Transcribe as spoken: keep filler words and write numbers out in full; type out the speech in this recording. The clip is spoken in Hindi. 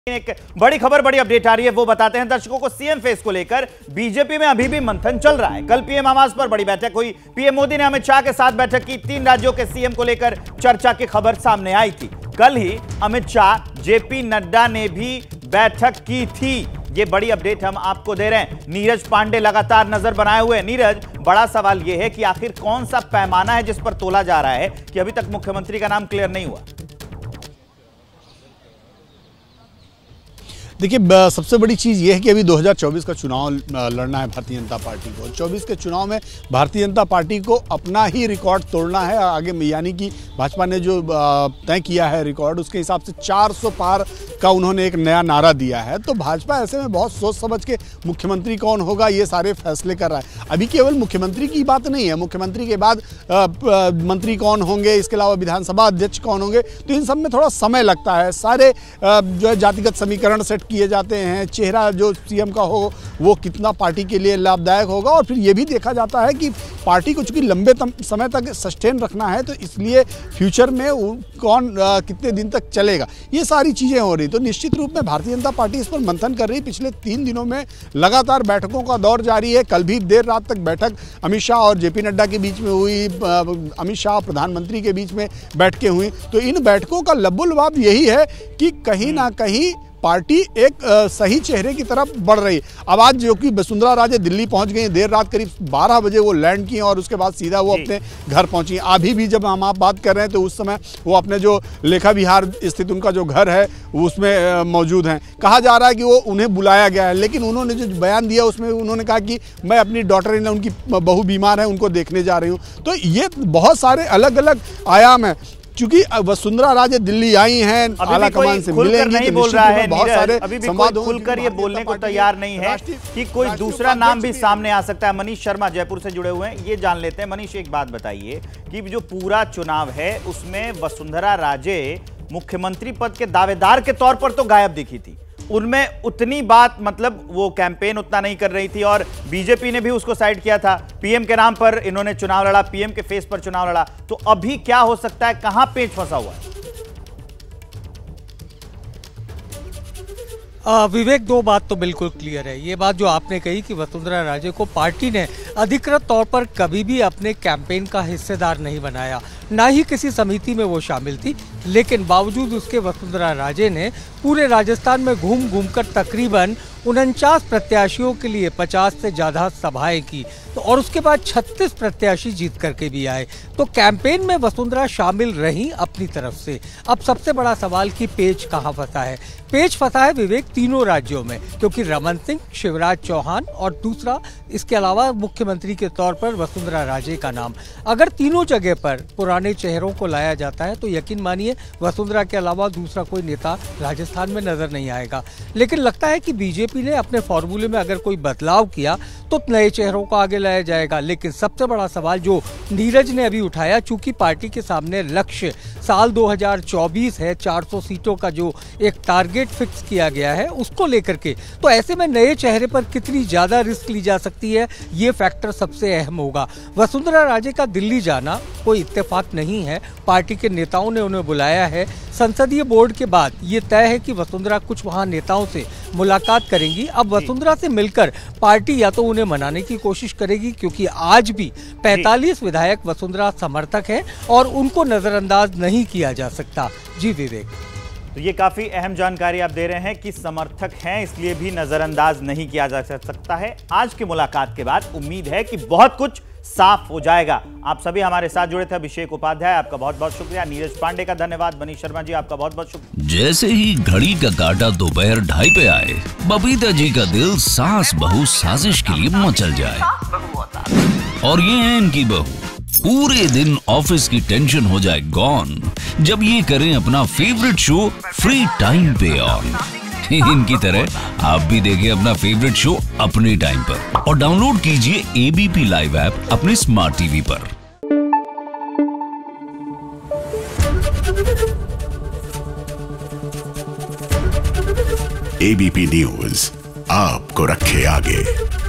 एक बड़ी खबर, बड़ी अपडेट आ रही है, वो बताते हैं दर्शकों को। सीएम फेस को लेकर बीजेपी में अभी भी मंथन चल रहा है। कल पीएम आवास पर बड़ी बैठक हुई। पीएम मोदी ने अमित शाह के साथ बैठक की। तीन राज्यों के सीएम को लेकर चर्चा की खबर सामने आई थी। कल ही अमित शाह, जेपी नड्डा ने भी बैठक की थी। ये बड़ी अपडेट हम आपको दे रहे हैं। नीरज पांडे लगातार नजर बनाए हुए। नीरज, बड़ा सवाल यह है कि आखिर कौन सा पैमाना है जिस पर तोला जा रहा है कि अभी तक मुख्यमंत्री का नाम क्लियर नहीं हुआ? देखिए, सबसे बड़ी चीज़ ये है कि अभी दो हज़ार चौबीस का चुनाव लड़ना है भारतीय जनता पार्टी को। चौबीस के चुनाव में भारतीय जनता पार्टी को अपना ही रिकॉर्ड तोड़ना है आगे, यानी कि भाजपा ने जो तय किया है रिकॉर्ड, उसके हिसाब से चार सौ पार का उन्होंने एक नया नारा दिया है। तो भाजपा ऐसे में बहुत सोच समझ के मुख्यमंत्री कौन होगा ये सारे फैसले कर रहा है। अभी केवल मुख्यमंत्री की बात नहीं है, मुख्यमंत्री के बाद मंत्री कौन होंगे, इसके अलावा विधानसभा अध्यक्ष कौन होंगे, तो इन सब में थोड़ा समय लगता है। सारे जो है जातिगत समीकरण सेट किए जाते हैं। चेहरा जो सीएम का हो वो कितना पार्टी के लिए लाभदायक होगा, और फिर ये भी देखा जाता है कि पार्टी को चूंकि लंबे समय तक सस्टेन रखना है, तो इसलिए फ्यूचर में कौन आ, कितने दिन तक चलेगा, ये सारी चीज़ें हो रही। तो निश्चित रूप में भारतीय जनता पार्टी इस पर मंथन कर रही। पिछले तीन दिनों में लगातार बैठकों का दौर जारी है। कल भी देर रात तक बैठक अमित शाह और जेपी नड्डा के बीच में हुई। अमित शाह प्रधानमंत्री के बीच में बैठकें हुई। तो इन बैठकों का लबुलबाब यही है कि कहीं ना कहीं पार्टी एक आ, सही चेहरे की तरफ बढ़ रही है। अब आज जो कि वसुंधरा राजे दिल्ली पहुंच गई, देर रात करीब बारह बजे वो लैंड की और उसके बाद सीधा वो अपने घर पहुंची। अभी भी जब हम आप बात कर रहे हैं तो उस समय वो अपने जो लेखा विहार स्थित उनका जो घर है उसमें मौजूद हैं। कहा जा रहा है कि वो उन्हें बुलाया गया है, लेकिन उन्होंने जो बयान दिया उसमें उन्होंने कहा कि मैं अपनी डॉटर इन, उनकी बहू बीमार है, उनको देखने जा रही हूँ। तो ये बहुत सारे अलग अलग आयाम हैं। क्योंकि वसुंधरा राजे दिल्ली आई हैं, आला कमान से मिलेंगी, नहीं बोल रहा है बहुत सारे अभी भी कोई खुलकर ये बोलने को तैयार नहीं है कि कोई दूसरा नाम भी सामने आ सकता है। मनीष शर्मा जयपुर से जुड़े हुए हैं, ये जान लेते हैं। मनीष, एक बात बताइए कि जो पूरा चुनाव है उसमें वसुंधरा राजे मुख्यमंत्री पद के दावेदार के तौर पर तो गायब दिखी थी। उनमें उतनी बात, मतलब वो कैंपेन उतना नहीं कर रही थी और बीजेपी ने भी उसको साइड किया था। पीएम के नाम पर इन्होंने चुनाव लड़ा, पीएम के फेस पर चुनाव लड़ा। तो अभी क्या हो सकता है, कहां पेच फंसा हुआ है? आ, विवेक, दो बात तो बिल्कुल क्लियर है। ये बात जो आपने कही कि वसुंधरा राजे को पार्टी ने अधिकृत तौर पर कभी भी अपने कैंपेन का हिस्सेदार नहीं बनाया, ना ही किसी समिति में वो शामिल थी, लेकिन बावजूद उसके वसुंधरा राजे ने पूरे राजस्थान में घूम घूम कर तकरीबन उनचास प्रत्याशियों के लिए पचास से ज़्यादा सभाएं की, तो और उसके बाद छत्तीस प्रत्याशी जीत करके भी आए। तो कैंपेन में वसुंधरा शामिल रही अपनी तरफ से। अब सबसे बड़ा सवाल कि पेच कहाँ फंसा है। पेच फंसा है विवेक तीनों राज्यों में, क्योंकि रमन सिंह, शिवराज चौहान और दूसरा इसके अलावा मुख्यमंत्री के तौर पर वसुंधरा राजे का नाम। अगर तीनों जगह पर पुराने चेहरों को लाया जाता है तो यकीन मानिए वसुंधरा के अलावा दूसरा कोई नेता राजस्थान में नजर नहीं आएगा। लेकिन लगता है कि बीजेपी ने अपने फॉर्मूले में अगर कोई बदलाव किया तो नए चेहरों को आगे लाया जाएगा। लेकिन सबसे बड़ा सवाल जो नीरज ने अभी उठाया, चूंकि पार्टी के सामने लक्ष्य साल दो हज़ार चौबीस है, चार सौ सीटों का जो एक टारगेट फिक्स किया गया है उसको लेकर के, तो ऐसे में नए चेहरे पर कितनी ज्यादा रिस्क ली जा सकती है, ये फैक्टर सबसे अहम होगा। वसुंधरा राजे का दिल्ली जाना कोई इत्तेफाक नहीं है। पार्टी के नेताओं ने उन्हें बुलाया है। संसदीय बोर्ड के बाद ये तय है कि वसुंधरा कुछ वहां नेताओं से मुलाकात करेंगी। अब वसुंधरा से मिलकर पार्टी या तो उन्हें मनाने की कोशिश करेगी, क्योंकि आज भी पैंतालीस विधायक वसुंधरा समर्थक हैं और उनको नजरअंदाज नहीं किया जा सकता। जी विवेक, तो ये काफी अहम जानकारी आप दे रहे हैं कि समर्थक हैं इसलिए भी नजरअंदाज नहीं किया जा सकता है। आज की मुलाकात के बाद उम्मीद है कि बहुत कुछ साफ हो जाएगा। आप सभी हमारे साथ जुड़े थे। अभिषेक उपाध्याय आपका बहुत बहुत शुक्रिया, नीरज पांडे का धन्यवाद, मनीष शर्मा जी आपका बहुत बहुत शुक्रिया। जैसे ही घड़ी का काटा दोपहर ढाई पे आए, बबीता जी का दिल सास बहू साजिश के लिए मचल जाए। और ये है इनकी बहू, पूरे दिन ऑफिस की टेंशन हो जाए गॉन जब ये करें अपना फेवरेट शो फ्री टाइम पे ऑन। इनकी तरह आप भी देखिए अपना फेवरेट शो अपने टाइम पर और डाउनलोड कीजिए एबीपी लाइव ऐप अपने स्मार्ट टीवी पर। एबीपी न्यूज आपको रखे आगे।